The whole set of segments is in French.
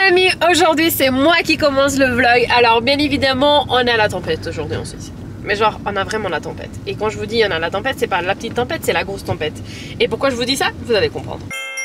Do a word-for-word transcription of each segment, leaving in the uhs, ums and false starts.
amis, aujourd'hui c'est moi qui commence le vlog. Alors bien évidemment on a la tempête aujourd'hui en Suisse. Mais genre on a vraiment la tempête. Et quand je vous dis on a la tempête, c'est pas la petite tempête, c'est la grosse tempête. Et pourquoi je vous dis ça? Vous allez comprendre.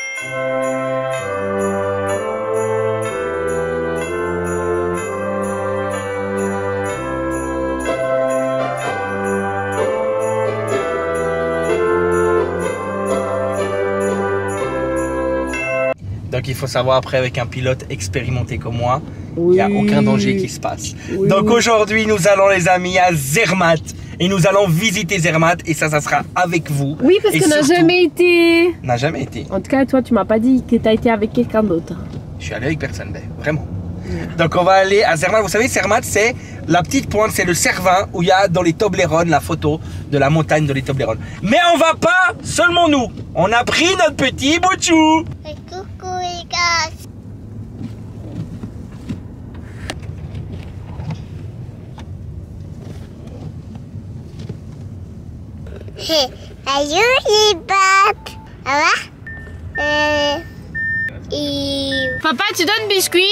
Donc il faut savoir après avec un pilote expérimenté comme moi, oui. Il n'y a aucun danger qui se passe. Oui. Donc aujourd'hui nous allons les amis à Zermatt et nous allons visiter Zermatt et ça ça sera avec vous. Oui parce qu'on n'a jamais été. N'a jamais été. En tout cas toi tu m'as pas dit que tu as été avec quelqu'un d'autre. Je suis allé avec personne, mais vraiment. Donc on va aller à Zermatt. Vous savez Zermatt c'est la petite pointe, c'est le Cervin où il y a dans les Toblerones la photo de la montagne de les Toblerones. Mais on va pas seulement nous. On a pris notre petit Bouchou. Coucou les gars. Hey, salut les papes. Ça va? Euh... Et... Papa tu donnes biscuit?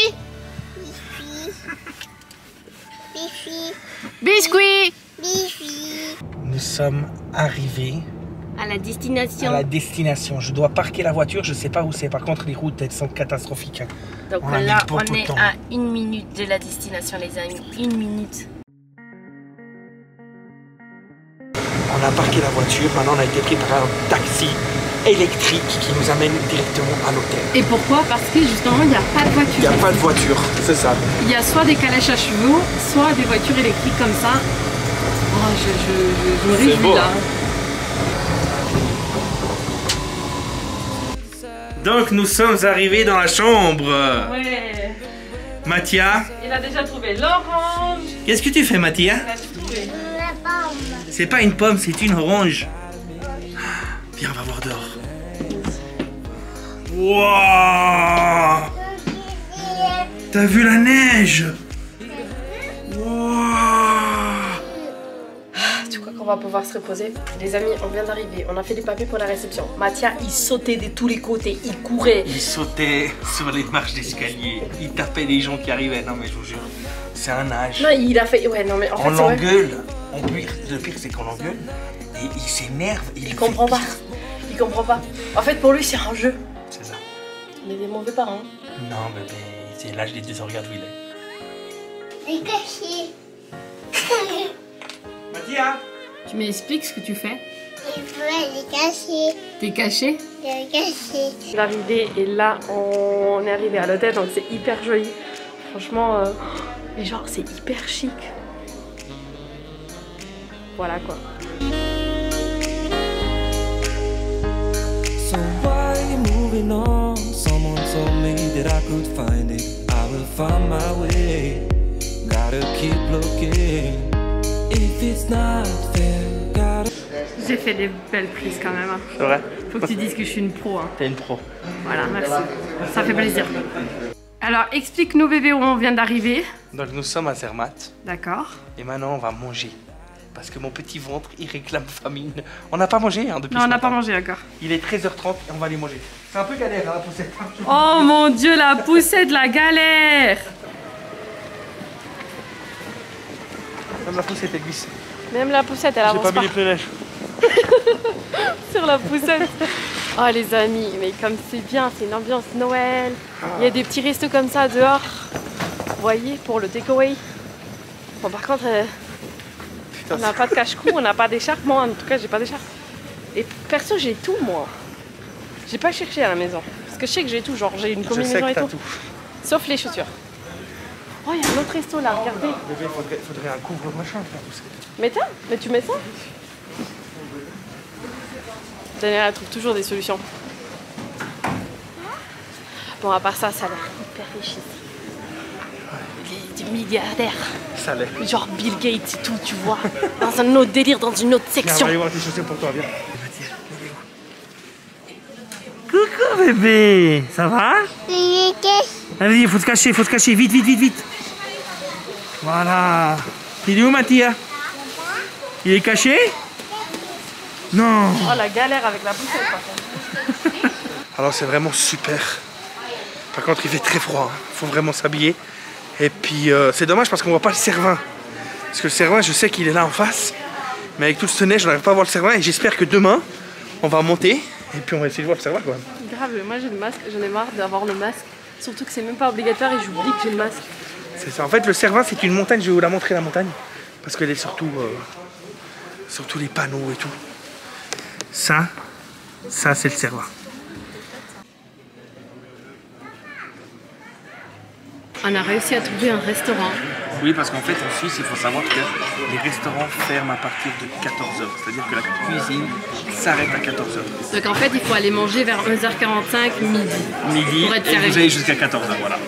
Bifi. Biscuit. Bifi. Nous sommes arrivés À la destination. à la destination. Je dois parquer la voiture, je sais pas où c'est. Par contre, les routes elles sont catastrophiques. Donc on a là, mis beaucoup on de est temps. à une minute de la destination, les amis. Une minute. On a parqué la voiture, maintenant on a été pris par un taxi électrique qui nous amène directement à l'hôtel. Et pourquoi? Parce que justement, il n'y a pas de Il voiture. n'y a pas de voiture, c'est ça. Il y a soit des calèches à chevaux, soit des voitures électriques comme ça. Oh, je, je, je, je me réjouis beau, là. Donc nous sommes arrivés dans la chambre. Ouais. Mathia, Il a déjà trouvé l'orange. qu'est-ce que tu fais Mathia? Il a tout trouvé. La pomme. C'est pas une pomme, c'est une orange. Viens, on va voir dehors. Wow! T'as vu la neige? Wow! Tu crois qu'on va pouvoir se reposer? Les amis, on vient d'arriver. On a fait les papiers pour la réception. Mathia, il sautait de tous les côtés. Il courait. Il sautait sur les marches d'escalier. Il tapait les gens qui arrivaient. Non mais je vous jure, c'est un âge. Non, il a fait... Ouais, non, mais en fait, On c'est vrai. l'engueule. On pire, le pire c'est qu'on l'engueule. Et il s'énerve. Il fait comprend pas. pire. Il comprend pas. En fait, pour lui, c'est un jeu. C'est ça. On est des mauvais parents. Non mais, mais c'est l'âge des deux, regarde où il est. Les cachets. Mathia! Tu m'expliques ce que tu fais? Il faut les cachets. T'es caché? Les cachets. L'arrivée et là on est arrivé à l'hôtel donc c'est hyper joli. Franchement, euh... mais genre c'est hyper chic. Voilà quoi. So why you moving on? Someone told me that I could find it. I will find my way. Gotta keep looking. If it's not there, gotta... J'ai fait des belles prises quand même. Hein. C'est vrai? Faut que tu dises que je suis une pro. Hein. T'es une pro. Voilà, merci. Ça fait plaisir. Alors explique-nous bébé où on vient d'arriver. Donc nous sommes à Zermatt. D'accord. Et maintenant on va manger. Parce que mon petit ventre il réclame famine. On n'a pas mangé hein, depuis Non, ce on n'a matin. pas mangé d'accord. Il est treize heures trente et on va aller manger. C'est un peu galère hein, la poussette. Oh mon dieu, la poussette, la galère. Comme la poussette elle glisse. Même la poussette, elle J'ai avance pas pas. mis les pneus neige. Sur la poussette. Oh les amis, mais comme c'est bien, c'est une ambiance Noël. Il y a des petits restos comme ça dehors. Vous voyez, pour le takeaway. Bon par contre, euh, Putain, on n'a pas de cache-cou, on n'a pas d'écharpe. Moi en tout cas, j'ai pas d'écharpe. Et perso, j'ai tout moi. J'ai pas cherché à la maison. Parce que je sais que j'ai tout, genre j'ai une je sais combinaison que et t'as tout. tout. Sauf les chaussures. Oh, il y a un autre resto là, regardez. Bébé, faudrait, faudrait un couvre-machin pour la poussette. Mais t'as, mais tu mets ça? Daniel, elle trouve toujours des solutions. Bon, à part ça, ça a l'air hyper riche ici. Des, des milliardaires. Ça l'est. Genre Bill Gates et tout, tu vois. Dans un autre délire, dans une autre Viens, on section. va aller voir tes chaussures pour toi, viens. Coucou bébé, ça va? Les cachets. Allez, il faut se cacher, il faut se cacher, vite, vite, vite, vite. Voilà. Il est où Mathia? Il est caché? Non. Oh la galère avec la poussette par contre. Alors c'est vraiment super. Par contre, il fait très froid. Il faut vraiment s'habiller. Et puis, euh, c'est dommage parce qu'on voit pas le Cervin. Parce que le Cervin, je sais qu'il est là en face. Mais avec toute cette neige, je n'arrive pas à voir le Cervin. Et j'espère que demain, on va monter. Et puis, on va essayer de voir le Cervin, quoi. Grave, moi j'ai le masque, j'en ai marre d'avoir le masque. Surtout que c'est même pas obligatoire et j'oublie que j'ai le masque. C'est ça. En fait, le Cervin, c'est une montagne. Je vais vous la montrer, la montagne. Parce qu'elle est surtout, euh, surtout les panneaux et tout. Ça, ça, c'est le Cervin. On a réussi à trouver un restaurant. Oui, parce qu'en fait, en Suisse, il faut savoir que les restaurants ferment à partir de quatorze heures. C'est-à-dire que la cuisine s'arrête à quatorze heures. Donc en fait, il faut aller manger vers onze heures quarante-cinq, midi. Midi, Pour être et servi. vous allez jusqu'à quatorze heures, voilà.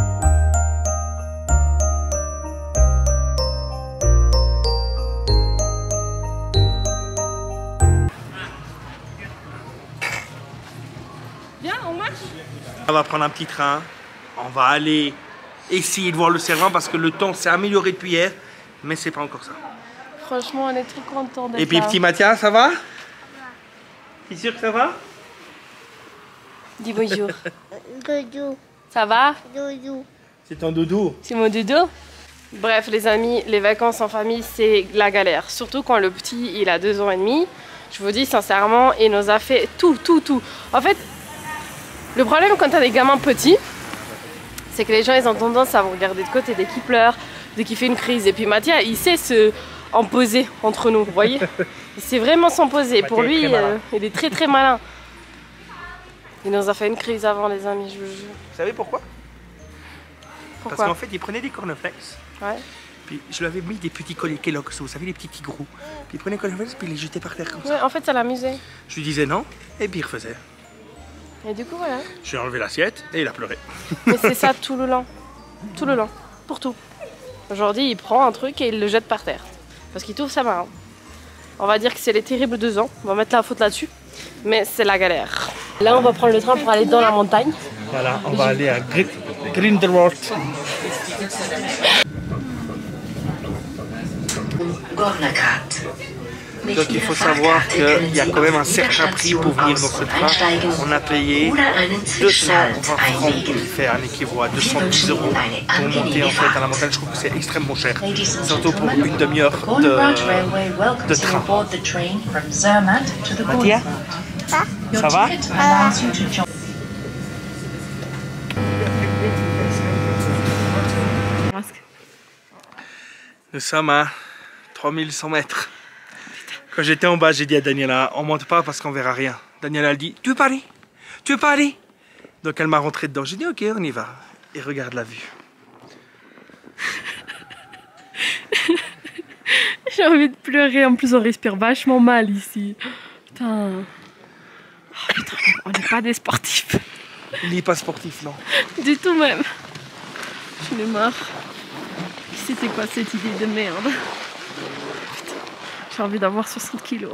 Viens, on marche. On va prendre un petit train. On va aller essayer de voir le Cervin parce que le temps s'est amélioré depuis hier, mais c'est pas encore ça. Franchement, on est trop contents d'être Et puis là. petit Mathias, ça va? T'es sûr que ça va? Dis bonjour. Doudou. Ça va? Doudou. C'est ton doudou. C'est mon dodo. Bref, les amis, les vacances en famille, c'est la galère. Surtout quand le petit, il a deux ans et demi. Je vous dis sincèrement, il nous a fait tout, tout, tout. En fait, le problème quand t'as des gamins petits, c'est que les gens, ils ont tendance à vous regarder de côté dès qu'il pleure, dès qu'il fait une crise. Et puis Mathias, il sait se en poser entre nous, vous voyez? Il sait vraiment s'en poser. Pour lui, euh, il est très très malin. Il nous a fait une crise avant, les amis, je vous jure. Vous savez pourquoi? Pourquoi? Parce qu'en fait, il prenait des cornflakes. Ouais. Puis je lui avais mis des petits colliers Kellogg's, vous savez, les petits tigrous. Puis il prenait les cornflakes, puis il les jetait par terre comme ça. Ouais, en fait, ça l'amusait. Je lui disais non, et puis il refaisait. Et du coup, voilà. J'ai enlevé l'assiette, et il a pleuré. Mais c'est ça tout le long. Tout le long. Pour tout. Aujourd'hui, il prend un truc et il le jette par terre. Parce qu'il trouve ça marrant. On va dire que c'est les terribles deux ans. On va mettre la faute là-dessus. Mais c'est la galère. Là, on va prendre le train pour aller dans la montagne. Voilà, on va aller à Gr Grindelwald. Donc il faut savoir qu'il y a quand même un certain prix pour venir dans ce train. On a payé deux cent vingt francs pour faire un équivaut à deux cent dix euros pour monter en fait à la montagne. Je trouve que c'est extrêmement cher, surtout pour une demi-heure de, de train. Mathias, ça va? Nous sommes à trois mille cent mètres. Quand j'étais en bas, j'ai dit à Daniela, on monte pas parce qu'on verra rien. Daniela, elle dit, tu veux pas aller? Tu veux pas aller? Donc elle m'a rentré dedans. J'ai dit, ok, on y va. Et regarde la vue. J'ai envie de pleurer. En plus, on respire vachement mal ici. Putain. Oh, putain, on n'est pas des sportifs. Il n'est pas sportif, non. Du tout même. Je l'ai marre. C'était quoi cette idée de merde? Putain, j'ai envie d'avoir soixante kilos.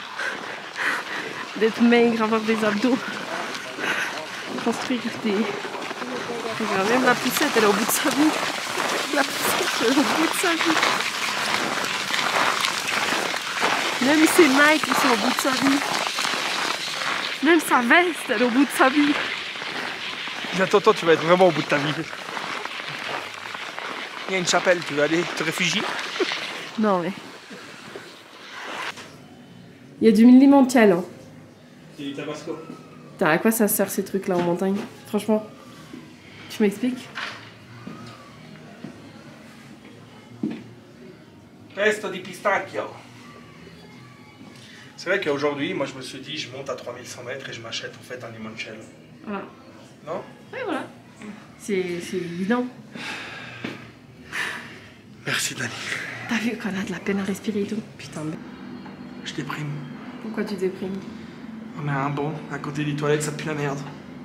D'être maigre, avoir des abdos. Construire des... Regarde, même la poussette, elle est au bout de sa vie. La poussette, elle est au bout de sa vie. Même ses Nike, ils sont au bout de sa vie. Même sa veste, elle est au bout de sa vie. Attends, attends, tu vas être vraiment au bout de ta vie. Il y a une chapelle, tu veux aller te réfugier? Non mais... Il y a du limoncello. Hein. C'est du tabasco. Putain, à quoi ça sert ces trucs là en montagne? Franchement, tu m'expliques? Pesto di pistacchio. C'est vrai qu'aujourd'hui, moi je me suis dit, je monte à trois mille cent mètres et je m'achète en fait un limoncello. Voilà. Non? Oui, voilà. C'est évident. Merci Dani. T'as vu qu'on a de la peine à respirer et tout? Putain, mais... Je déprime. Pourquoi tu déprimes? On a un banc à côté des toilettes, ça pue la merde.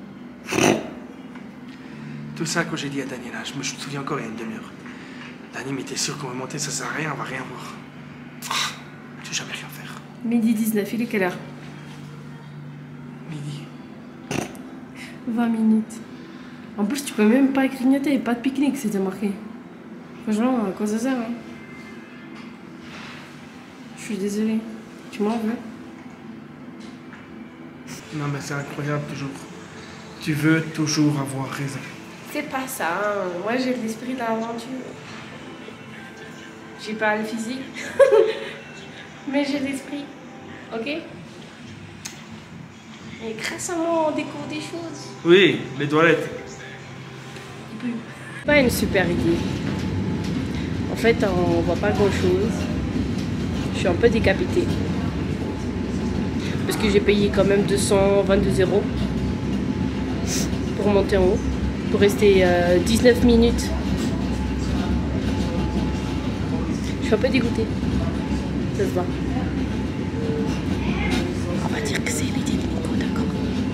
Tout ça que j'ai dit à Daniela, je me souviens encore il y a une demi-heure. Dani, mais t'es sûr qu'on va monter, ça sert à rien, on va rien voir. Oh, tu sais jamais rien faire. Midi dix-neuf, il est quelle heure? Midi. vingt minutes. En plus, tu peux même pas grignoter, pas de pique-nique, c'était marqué. Franchement, à quoi ça sert, hein? Je suis désolée. Tu m'en veux? Non mais c'est incroyable toujours. Tu veux toujours avoir raison. C'est pas ça, hein. Moi j'ai l'esprit de l'aventure. J'ai pas le physique, mais j'ai l'esprit, ok? Et grâce à moi on découvre des choses. Oui, les toilettes. Pas une super idée. En fait on voit pas grand chose. Je suis un peu décapitée. Parce que j'ai payé quand même deux cent vingt-deux euros pour monter en haut. Pour rester euh, dix-neuf minutes. Je suis un peu dégoûtée. Ça se voit. On va dire que c'est l'idée de Nico, d'accord.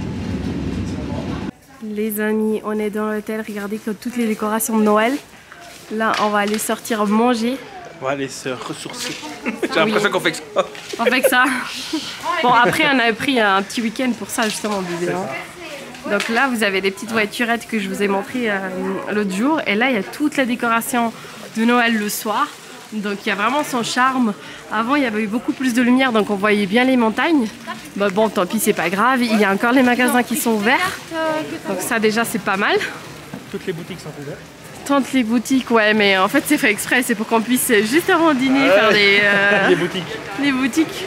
Les amis, on est dans l'hôtel. Regardez comme toutes les décorations de Noël. Là, on va aller sortir manger. On va aller se ressourcer. J'ai l'impression qu'on fait que ça. On fait que ça. Bon, après, on a pris un petit week-end pour ça, justement, bébé. Hein. Donc là, vous avez des petites voiturettes que je vous ai montrées euh, l'autre jour. Et là, il y a toute la décoration de Noël le soir. Donc il y a vraiment son charme. Avant, il y avait eu beaucoup plus de lumière, donc on voyait bien les montagnes. Bah, bon, tant pis, c'est pas grave. Il y a encore les magasins qui sont ouverts. Donc ça, déjà, c'est pas mal. Toutes les boutiques sont ouvertes. Toutes les boutiques, ouais, mais en fait, c'est fait exprès. C'est pour qu'on puisse, juste avant dîner, ouais, faire les, euh, les boutiques. Les boutiques.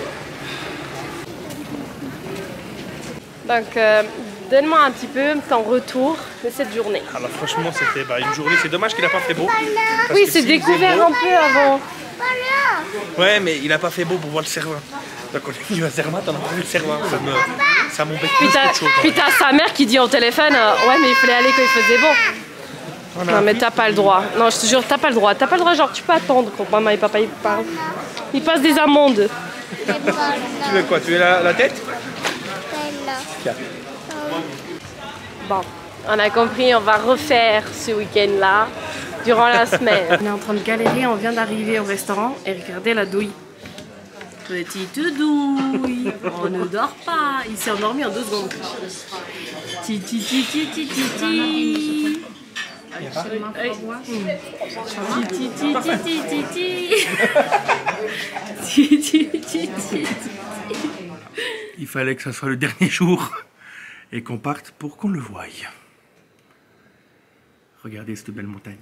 Donc... Euh, donne-moi un petit peu ton retour de cette journée. Alors franchement, c'était bah, une journée, c'est dommage qu'il n'a pas fait beau. Oui, c'est découvert un peu avant. Ouais, mais il n'a pas fait beau pour voir le Cervin. Donc on est venu à Zermatt, on a pas vu le Cervin. Ça me, ça m'embête plus qu'autre chose. Puis t'as sa mère qui dit au téléphone, euh, ouais mais il fallait aller quand il faisait beau. Non mais t'as pas le droit. Non, je te jure, t'as pas le droit. T'as pas le droit, genre tu peux attendre quand maman et papa ils parlent. Ils passent des amendes. Tu veux quoi? Tu veux la, la tête? Tiens. Bon, on a compris, on va refaire ce week-end-là durant la semaine. On est en train de galérer, on vient d'arriver au restaurant et regardez la douille. Petite douille, on ne dort pas. Il s'est endormi en deux secondes. Ti ti ti ti ti ti ti. Il fallait que ça soit le dernier jour et qu'on parte pour qu'on le voie. Regardez cette belle montagne.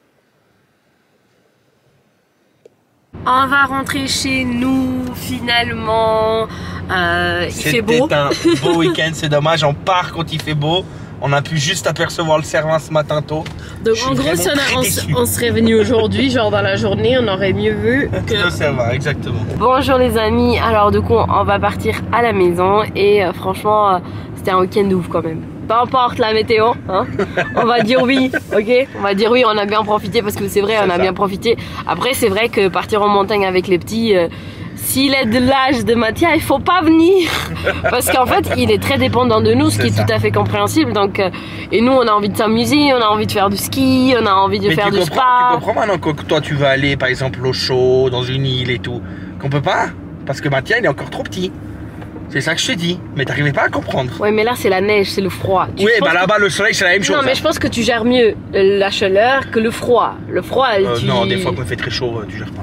On va rentrer chez nous finalement. Euh, il fait beau. C'était un beau week-end, c'est dommage. On part quand il fait beau. On a pu juste apercevoir le Cervin ce matin tôt. Donc en gros, si on, on, on serait venu aujourd'hui, genre dans la journée, on aurait mieux vu que le Cervin, exactement. Bonjour les amis. Alors du coup, on va partir à la maison et euh, franchement, euh, c'était un week-end ouf quand même. Peu importe la météo, hein. On va dire oui, ok. On va dire oui, on a bien profité parce que c'est vrai, on a ça. bien profité. Après, c'est vrai que partir en montagne avec les petits, euh, s'il est de l'âge de Mathia, il faut pas venir parce qu'en fait, il est très dépendant de nous, ce qui est, est tout à fait compréhensible. Donc, euh, et nous, on a envie de s'amuser, on a envie de faire du ski, on a envie de Mais faire du comprends, spa. Tu comprends maintenant que toi, tu vas aller, par exemple, au chaud, dans une île et tout, qu'on peut pas parce que Mathia, il est encore trop petit. C'est ça que je te dis, mais t'arrivais pas à comprendre. Ouais, mais là c'est la neige, c'est le froid. Tu oui, bah là-bas que... le soleil c'est la même chose. Non, mais hein. je pense que tu gères mieux la chaleur que le froid. Le froid, euh, tu... Non, des fois quand il fait très chaud, tu gères pas.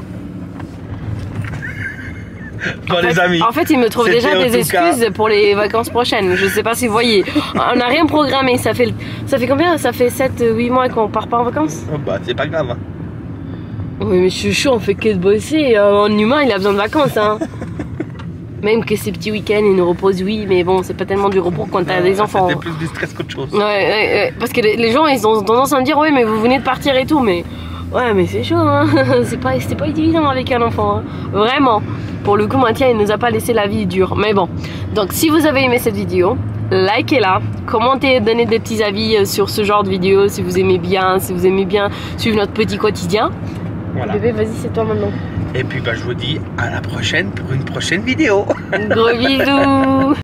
Bon, en les fait, amis. En fait, il me trouve déjà des excuses cas... pour les vacances prochaines. Je sais pas si vous voyez. On n'a rien programmé. Ça fait, ça fait combien? Ça fait sept huit mois qu'on part pas en vacances. Oh, bah, c'est pas grave. Hein. Oui, mais je suis chaud, on fait que de bosser. Un humain, il a besoin de vacances. Hein. Même que ces petits week-ends, ils nous reposent, oui, mais bon, c'est pas tellement du repos quand t'as des enfants. C'était plus du stress qu'autre chose. Ouais, ouais, ouais, parce que les, les gens, ils ont tendance à me dire, ouais, mais vous venez de partir et tout, mais ouais, mais c'est chaud, hein. C'est pas, c'est pas évident avec un enfant, hein. Vraiment. Pour le coup, Mathia, il nous a pas laissé la vie dure, mais bon. Donc, si vous avez aimé cette vidéo, likez-la, commentez, donnez des petits avis sur ce genre de vidéo, si vous aimez bien, si vous aimez bien suivre notre petit quotidien. Voilà. Bébé, vas-y, c'est toi maintenant. Et puis bah, je vous dis à la prochaine pour une prochaine vidéo. Gros bisous.